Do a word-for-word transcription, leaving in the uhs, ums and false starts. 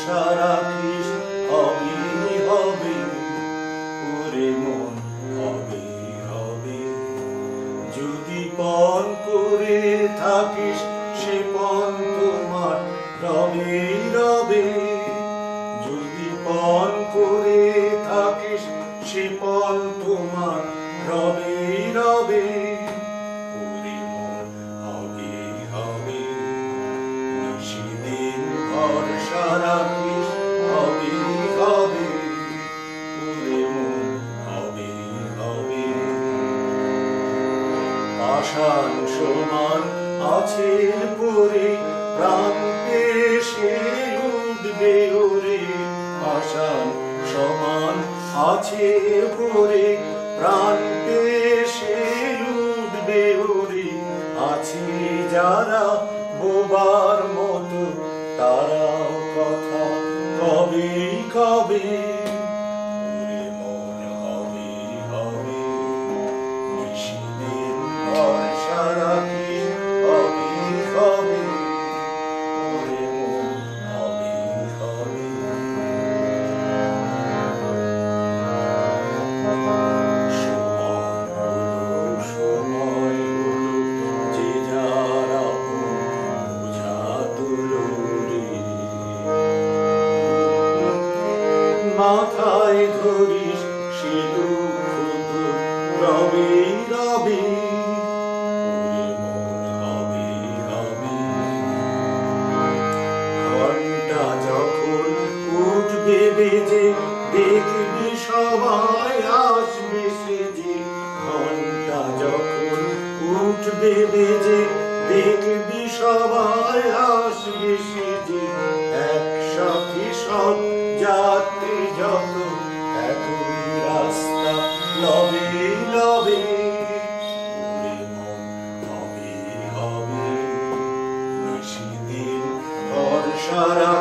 ভরসা রাখিস হবে হবে ওরে মন হবে হবে যদি পণ করে থাকিস সে পণ তোমার রবে রবে যদি পণ করে থাকিস সে পণ তোমার রবে রবে ওরে মন হবে হবে নিশিদিন ভরসা রাখিস হবে হবে ওরে মন হবে হবে পাষাণ সমান আছে পরে প্রাণ পেশে উঠবে ওরে পাষাণ সমান আছে পরে প্রাণ পেশে উঠবে ওরে আছে যারা বোবার মতো তারাও কথা কবে কবে ওরে মন হবে হবে নিশিদিন ভরসা রাখিস হবে হবে ওরে মন হবে হবে সময় হলো সময় হলো যে যার আপন বোঝা তুলো রে মাথায় ধরিস সে দুঃখ তো রবে রবে ওরে মন হবে হবে ঘন্টা যখন উঠবে বেজে দেখবি সবাই আসবে সেজে ঘন্টা যখন উঠবে বেজে দেখবি সবাই আসবে সেজে একসাথে সব যাত্রী যত একই রাস্তা লবে লবে ওরে মন হবে হবে নিশিদিন ভরসা